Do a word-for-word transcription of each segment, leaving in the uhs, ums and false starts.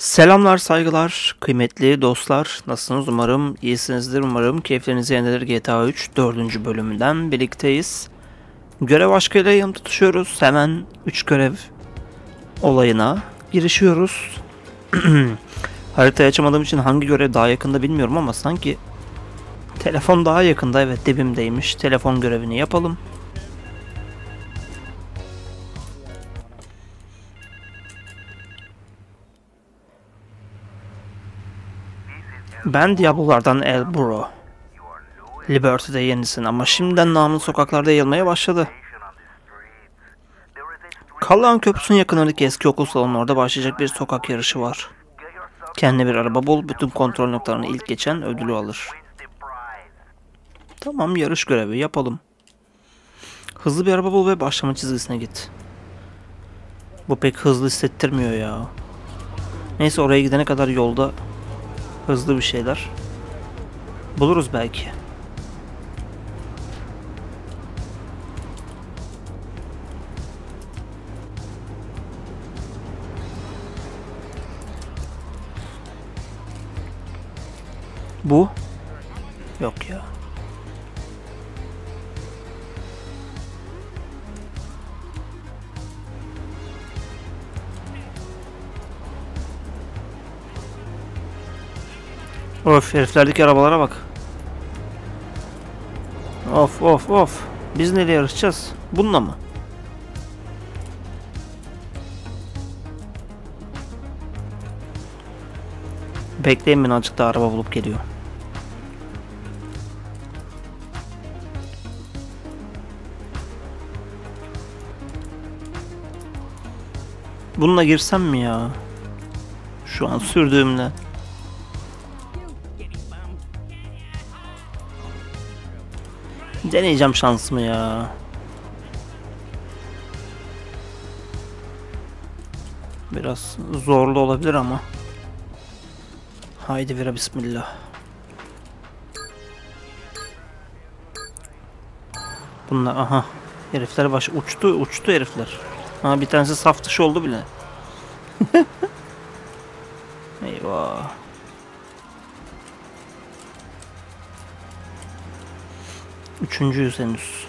Selamlar, saygılar, kıymetli dostlar. Nasılsınız? Umarım iyisinizdir. Umarım keyifleriniz yerindedir. G T A üç dördüncü bölümünden birlikteyiz. Görev aşkıyla yanıp tutuşuyoruz. Hemen üç görev olayına girişiyoruz. Haritayı açamadığım için hangi görev daha yakında bilmiyorum ama sanki telefon daha yakında. Evet, dibimdeymiş. Telefon görevini yapalım. Ben Diablo'lardan El Burro. Liberty'de yenisin ama şimdiden namın sokaklarda yayılmaya başladı. Kallan Köprüsü'nün yakınlarındaki eski okul salonunda orada başlayacak bir sokak yarışı var. Kendine bir araba bul, bütün kontrol noktalarını ilk geçen ödülü alır. Tamam, yarış görevi yapalım. Hızlı bir araba bul ve başlama çizgisine git. Bu pek hızlı hissettirmiyor ya. Neyse, oraya gidene kadar yolda hızlı bir şeyler buluruz belki. Bu? Yok ya. Of, heriflerdeki arabalara bak. Of of of. Biz nereye yarışacağız? Bununla mı? Bekleyin, beni azıcık daha araba bulup geliyor. Bununla girsem mi ya? Şu an sürdüğümle. Deneyeceğim şansımı ya. Biraz zorlu olabilir ama. Haydi vira bismillah. Bunlar, aha. Herifler baş uçtu uçtu herifler. Ha, bir tanesi saf dışı oldu bile. Eyvah. Üçüncüyüz henüz.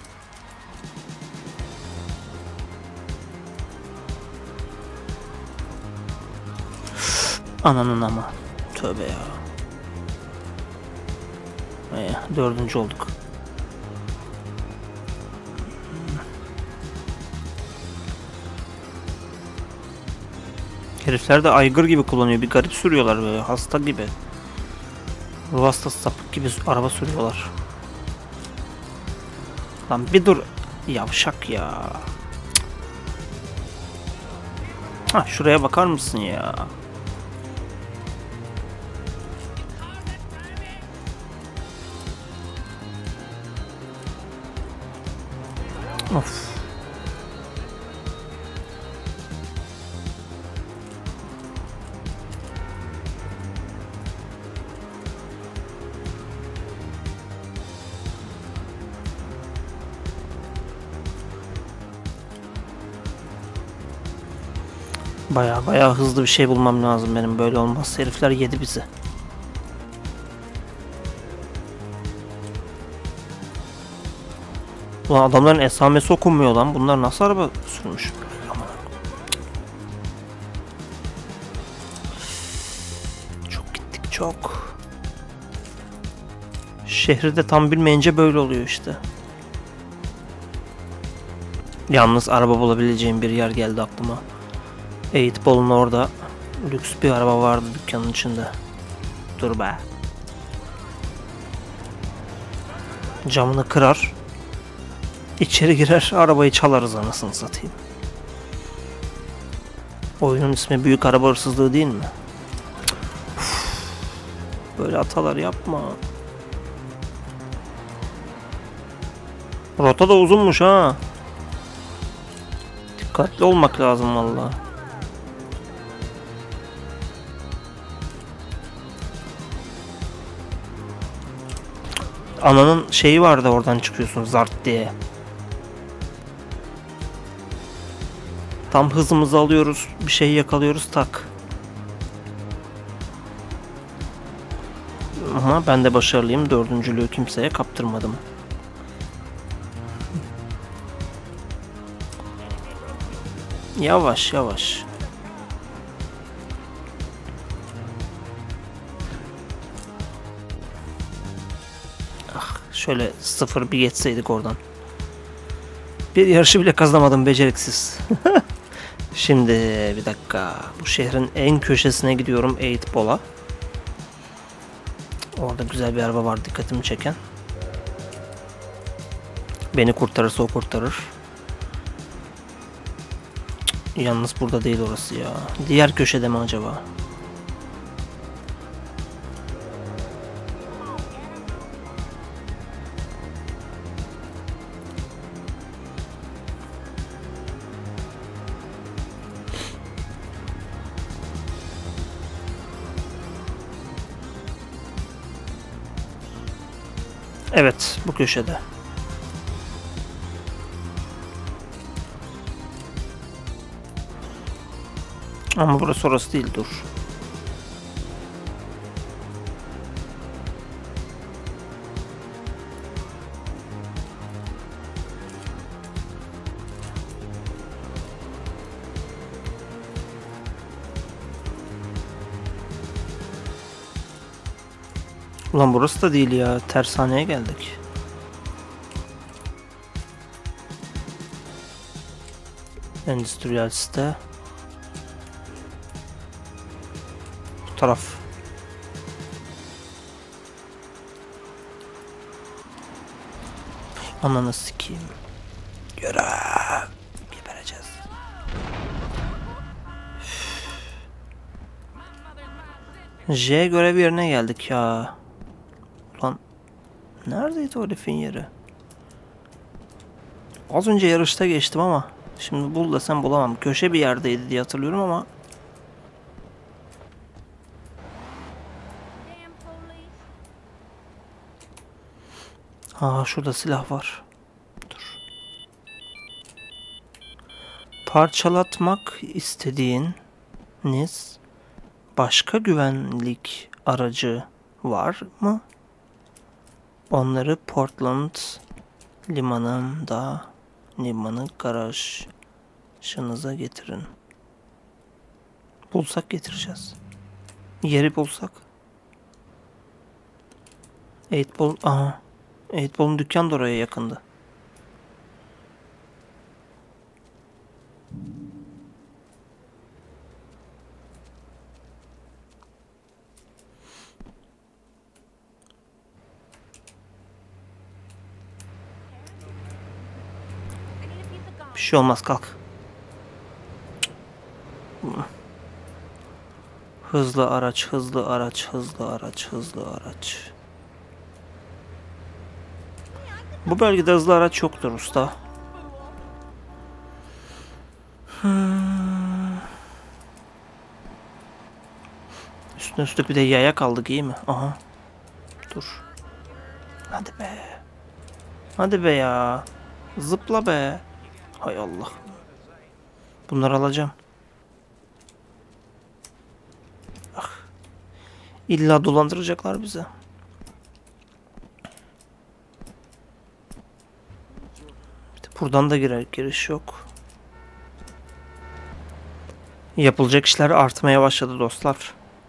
Ananın ama. Tövbe ya. Ee, dördüncü olduk. Herifler de aygır gibi kullanıyor. Bir garip sürüyorlar böyle. Hasta gibi. Ruh hastası sapık gibi araba sürüyorlar. Lan bir dur. Yavşak ya. Ha, şuraya bakar mısın ya? Of. Baya baya hızlı bir şey bulmam lazım benim, böyle olmaz. Herifler yedi bizi. Ulan adamların esamesi okunmuyor lan. Bunlar nasıl araba sürmüş? Çok gittik çok. Şehri de tam bilmeyince böyle oluyor işte. Yalnız araba bulabileceğim bir yer geldi aklıma. Eightball'un orada lüks bir araba vardı dükkanın içinde. Dur be. Camını kırar. İçeri girer, arabayı çalarız anasını satayım. Oyunun ismi Büyük Araba Hırsızlığı değil mi? Uf, böyle hatalar yapma. Rota da uzunmuş ha. Dikkatli olmak lazım vallahi. Ananın şeyi vardı, oradan çıkıyorsun zart diye. Tam hızımızı alıyoruz, bir şey yakalıyoruz, tak. Ama ben de başarılıyım. Dördüncülüğü kimseye kaptırmadım. Yavaş yavaş. Ah, şöyle sıfır bir geçseydik oradan. Bir yarışı bile kazanamadım, beceriksiz. Şimdi bir dakika. Bu şehrin en köşesine gidiyorum, eight Ball'a. Orada güzel bir araba var dikkatimi çeken. Beni kurtarırsa o kurtarır. Cık, yalnız burada değil orası ya. Diğer köşede mi acaba? Evet, bu köşede. Ama burası orası değil, dur. Ulan burası da değil ya. Tersaneye geldik. Endüstriyel site. Bu taraf. Ananı sikeyim. Görev. Gebereceğiz. J görev yerine geldik ya. Ulan neredeydi o herifin yeri? Az önce yarışta geçtim ama şimdi bul desem bulamam. Köşe bir yerdeydi diye hatırlıyorum ama. Aa, şurada silah var. Dur. Parçalatmak istediğiniz başka güvenlik aracı var mı? Onları Portland limanında limanı garajınıza getirin. Bulsak getireceğiz. Yeri bulsak. eight Ball, aha. eight Ball'un dükkanı da oraya yakındı. Bir şey olmaz, kalk. Hızlı araç, hızlı araç, hızlı araç, hızlı araç. Bu bölgede hızlı araç yoktur usta. Hmm. Üstüne üstlük bir de yaya kaldık, iyi mi? Aha. Dur. Hadi be. Hadi be ya. Zıpla be. Hay Allah. Bunları alacağım. Ah. İlla dolandıracaklar bize. Buradan da girer, giriş yok. Yapılacak işler artmaya başladı dostlar.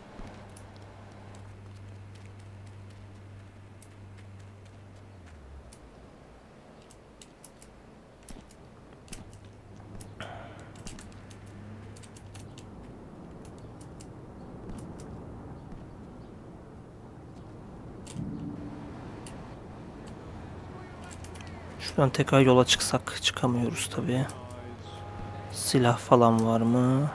Şuradan tekrar yola çıksak çıkamıyoruz tabii. Silah falan var mı?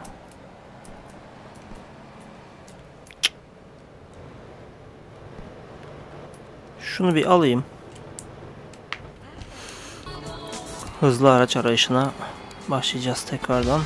Şunu bir alayım. Hızlı araç arayışına başlayacağız tekrardan.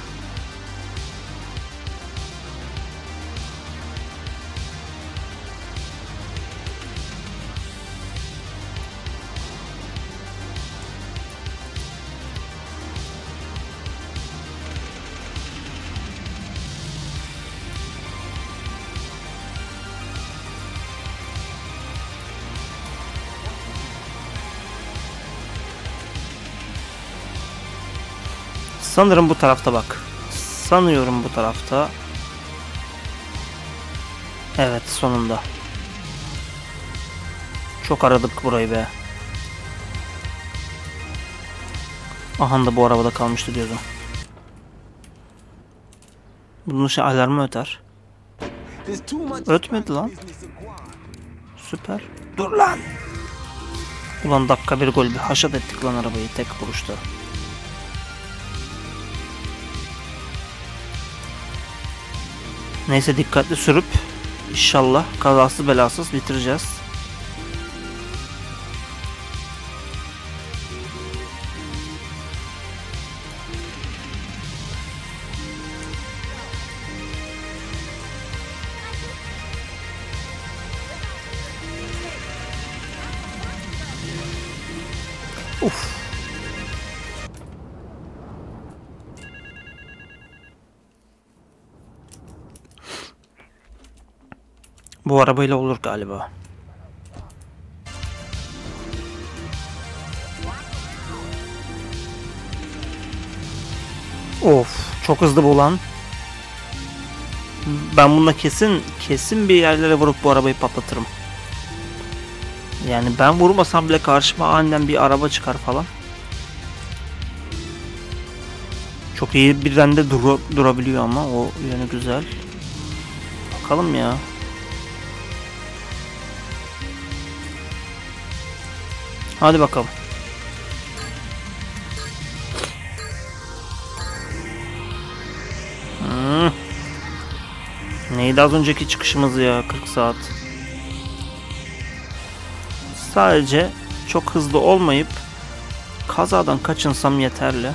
Sanırım bu tarafta bak. Sanıyorum bu tarafta. Evet, sonunda. Çok aradık burayı be. Aha da bu arabada kalmıştı diyordum. Bunun şey alarmı öter. Ötmedi lan. Süper. Dur lan. Ulan dakika bir gol bir haşat ettik lan arabayı tek vuruşta. Neyse dikkatli sürüp inşallah kazasız belasız bitireceğiz. Uf. Bu arabayla olur galiba. Of, çok hızlı bu lan. Ben bununla kesin kesin bir yerlere vurup bu arabayı patlatırım. Yani ben vurmasam bile karşıma aniden bir araba çıkar falan. Çok iyi birden de dur durabiliyor ama o yönü güzel. Bakalım ya. Hadi bakalım. Hmm. Neydi az önceki çıkışımız ya, kırk saat. Sadece çok hızlı olmayıp kazadan kaçınsam yeterli.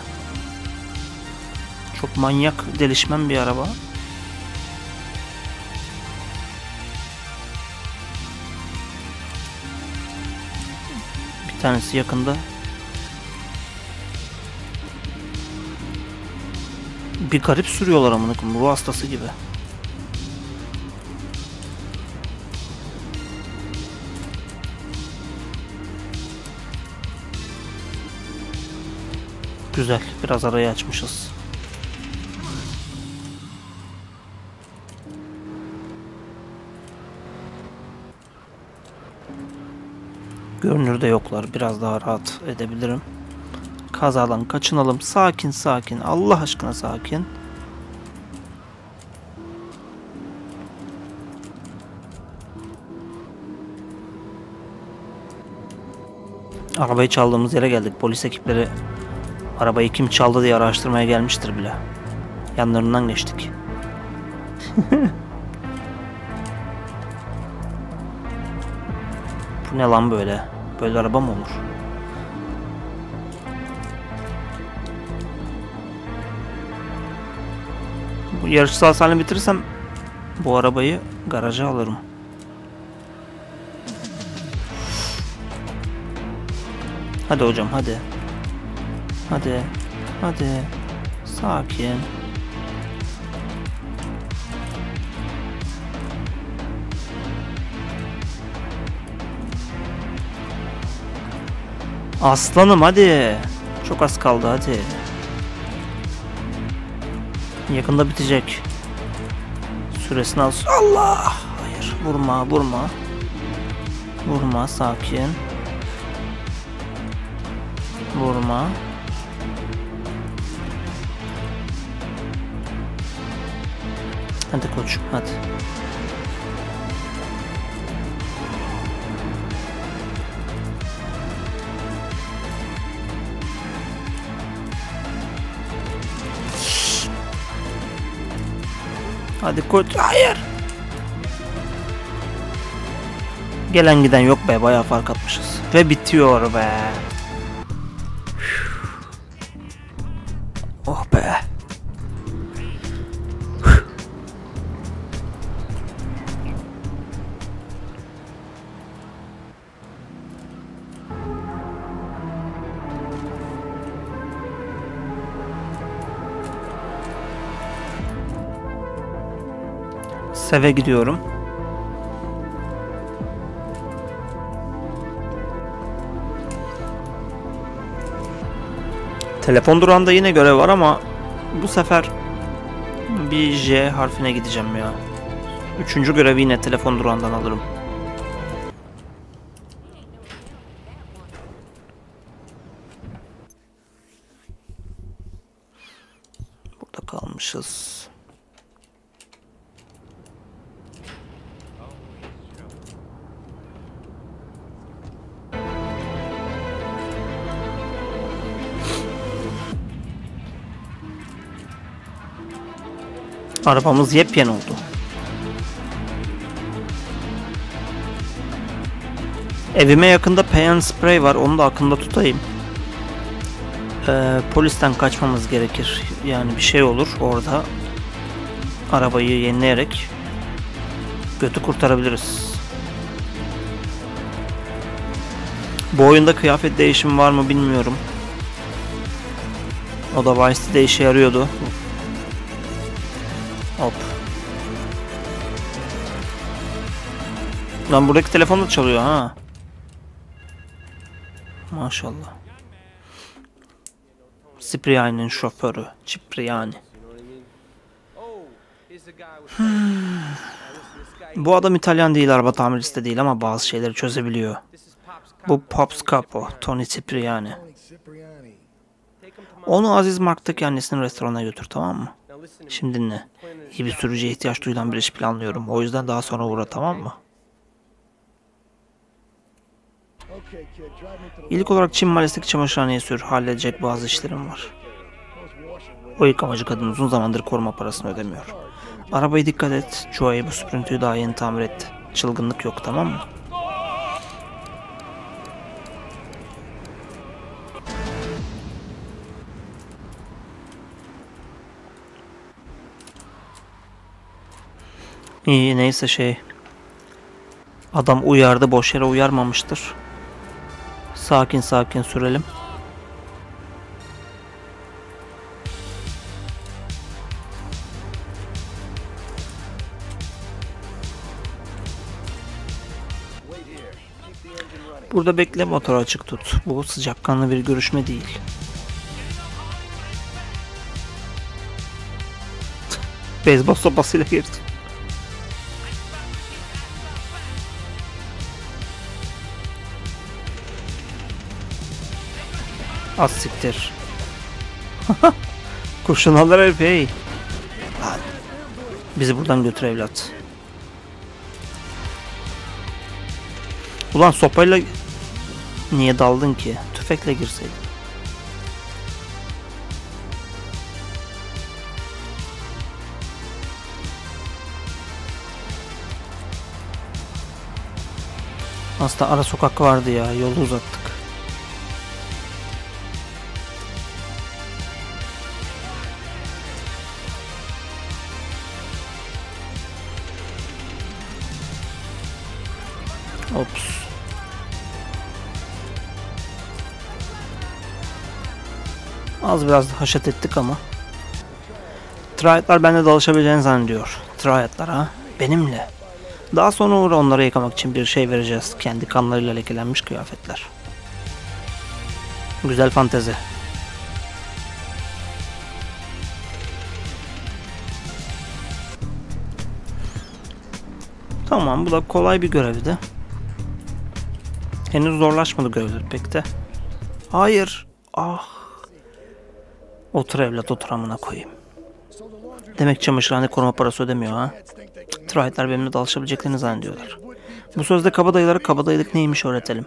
Çok manyak delişmen bir araba. Bir tanesi yakında. Bir garip sürüyorlar amına koyayım, ruh hastası gibi. Güzel, biraz arayı açmışız. Görünürde yoklar, biraz daha rahat edebilirim. Kazadan kaçınalım, sakin sakin, Allah aşkına sakin. Arabayı çaldığımız yere geldik. Polis ekipleri arabayı kim çaldı diye araştırmaya gelmiştir bile. Yanlarından geçtik. Bu ne lan böyle? Böyle araba mı olur? Bu yarışı sağ salim bitirirsem bu arabayı garaja alırım. Hadi hocam hadi. Hadi. Hadi. Sakin. Aslanım hadi. Çok az kaldı hadi. Yakında bitecek. Süresini al. Allah! Hayır. Vurma, vurma. Vurma, sakin. Vurma. Hadi koçum, hadi. Hadi koç. Hayır. Gelen giden yok be. Bayağı fark atmışız. Ve bitiyor be. Oh be. Seve gidiyorum. Telefon durağında yine görev var ama Bu sefer bir J harfine gideceğim ya. Üçüncü görevi yine telefon durağından alırım. Burada kalmışız. Arabamız yepyeni oldu. Evime yakında Paint Spray var. Onu da aklımda tutayım. Ee, polisten kaçmamız gerekir. Yani bir şey olur orada. Arabayı yenileyerek götü kurtarabiliriz. Bu oyunda kıyafet değişimi var mı bilmiyorum. O da Vice City'de işe yarıyordu. Hop. Lan buradaki telefon da çalıyor ha. Maşallah. Cipriani'nin şoförü. Cipriani. Hmm. Bu adam İtalyan değil, araba tamircisi de değil ama bazı şeyleri çözebiliyor. Bu Pops Capo, Tony Cipriani. Onu Aziz Mark'taki annesinin restoranına götür, tamam mı? Şimdi dinle. İyi bir sürücüye ihtiyaç duyulan bir iş planlıyorum. O yüzden daha sonra uğra, tamam mı? İlk olarak Çin Mahallesi'ndeki çamaşırhaneye sür. Halledecek bazı işlerim var. O yıkamacı kadın uzun zamandır koruma parasını ödemiyor. Arabayı dikkat et. Joey bu süprüntüyü daha yeni tamir etti. Çılgınlık yok, tamam mı? İyi, neyse şey. Adam uyardı, boş yere uyarmamıştır. Sakin sakin sürelim. Burada bekle, motoru açık tut. Bu sıcakkanlı bir görüşme değil. Beyzbol sopasıyla girdi. Az siktir. Kurşun alır herif, hey. Bizi buradan götür evlat. Ulan sopayla niye daldın ki? Tüfekle girseydin. Aslında ara sokak vardı ya, yolu uzattık. Ops. Az biraz da haşet ettik ama. Triad'lar bende dalışabileceğini zannediyor. Triad'lar ha? Benimle. Daha sonra uğra, onlara yıkamak için bir şey vereceğiz. Kendi kanlarıyla lekelenmiş kıyafetler. Güzel fantezi. Tamam, bu da kolay bir görevdi. Henüz zorlaşmadı görevler pek de. Hayır. Ah. Otur evlat, otur amına koyayım. Demek çamaşırhane koruma parası ödemiyor ha. Triad'lar benimle dalışabileceklerini zannediyorlar. Bu sözde kabadayılara kabadayılık neymiş öğretelim.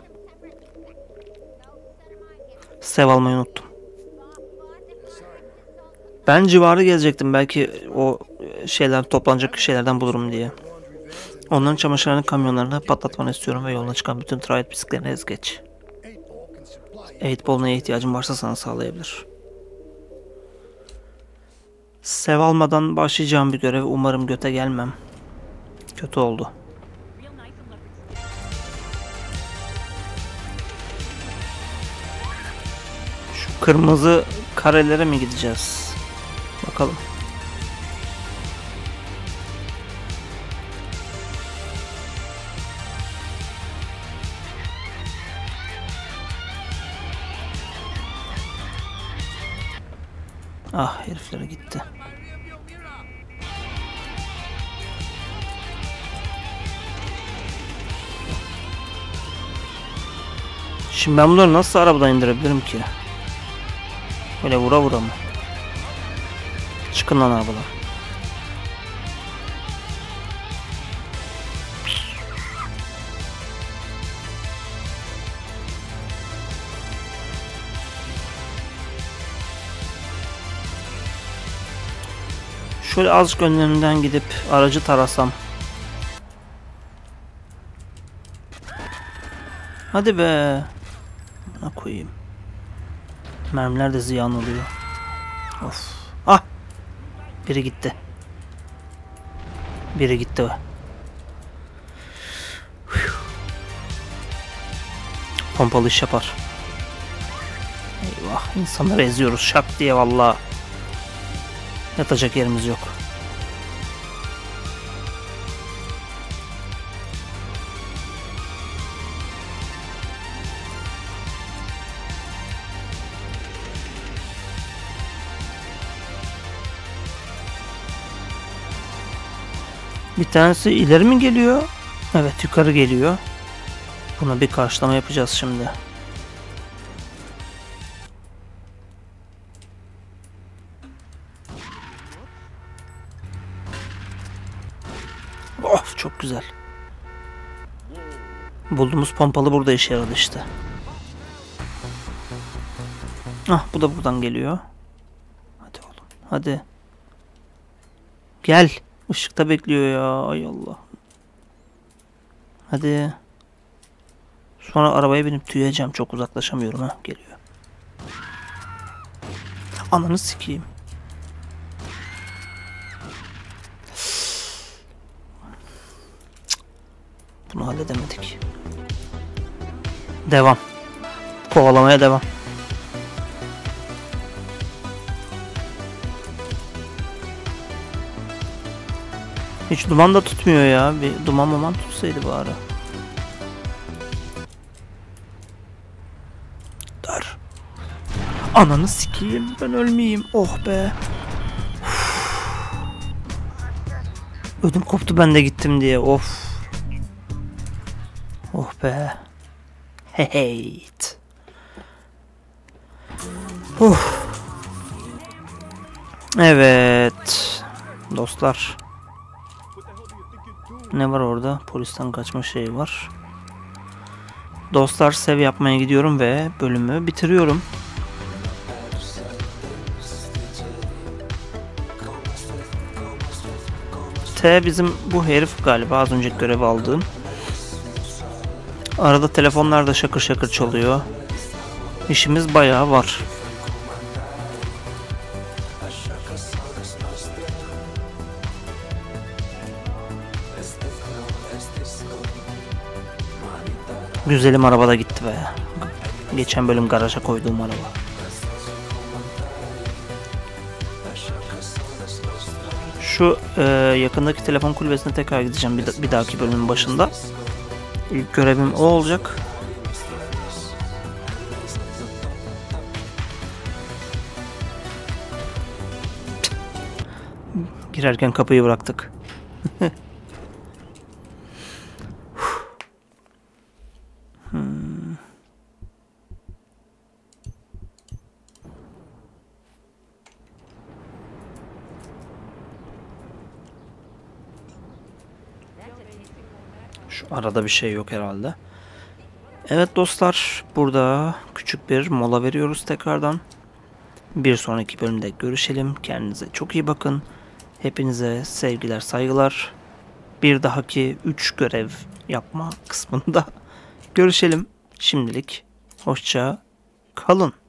Sev almayı unuttum. Ben civarı gezecektim, belki o şeyler, toplanacak şeylerden bulurum diye. Onların çamaşırhane kamyonlarını patlatmanı istiyorum ve yoluna çıkan bütün Triad bisikletlerini ez geç. eight ball neye ihtiyacın varsa sana sağlayabilir. Sev almadan başlayacağım bir görev. Umarım göte gelmem. Kötü oldu. Şu kırmızı karelere mi gideceğiz? Bakalım. Ah, heriflere gitti. Şimdi ben bunları nasıl arabadan indirebilirim ki? Böyle vura vura mı? Çıkın lan arabadan. Şöyle azıcık önlerinden gidip aracı tarasam. Hadi be. Ne koyayım. Mermiler de ziyan oluyor. Of. Ah. Biri gitti. Biri gitti. Pompalı iş yapar. Eyvah. İnsanları eziyoruz şak diye vallahi. Yatacak yerimiz yok. Bir tanesi ileri mi geliyor? Evet, yukarı geliyor. Buna bir karşılama yapacağız şimdi. Of, çok güzel. Bulduğumuz pompalı burada işe yaradı işte. Ah, bu da buradan geliyor. Hadi oğlum, hadi. Gel. Işıkta bekliyor ya. Ay Allah. Hadi. Sonra arabaya binip tüyeceğim. Çok uzaklaşamıyorum ha. Geliyor. Ananı sikeyim. Bunu halledemedik. Devam. Kovalamaya devam. Hiç duman da tutmuyor ya. Bir duman maman tutsaydı bari. Dur. Ananı sikeyim. Ben ölmeyeyim. Oh be. Uf. Ödüm koptu ben de gittim diye. Of. Oh be. Heyt. Uf. Evet. Dostlar. Ne var orada? Polisten kaçma şeyi var. Dostlar, sev yapmaya gidiyorum ve bölümü bitiriyorum. T bizim bu herif galiba, az önceki görevi aldığım. Arada telefonlar da şakır şakır çalıyor. İşimiz bayağı var. Güzelim arabada gitti be. Geçen bölüm garaja koyduğum araba. Şu e, yakındaki telefon kulübesine tekrar gideceğim bir, bir dahaki bölümün başında. İlk görevim o olacak. Girerken kapıyı bıraktık. hmm. Şu arada bir şey yok herhalde. Evet dostlar, burada küçük bir mola veriyoruz tekrardan. Bir sonraki bölümde görüşelim. Kendinize çok iyi bakın. Hepinize sevgiler, saygılar. Bir dahaki üç görev yapma kısmında görüşelim. Şimdilik hoşça kalın.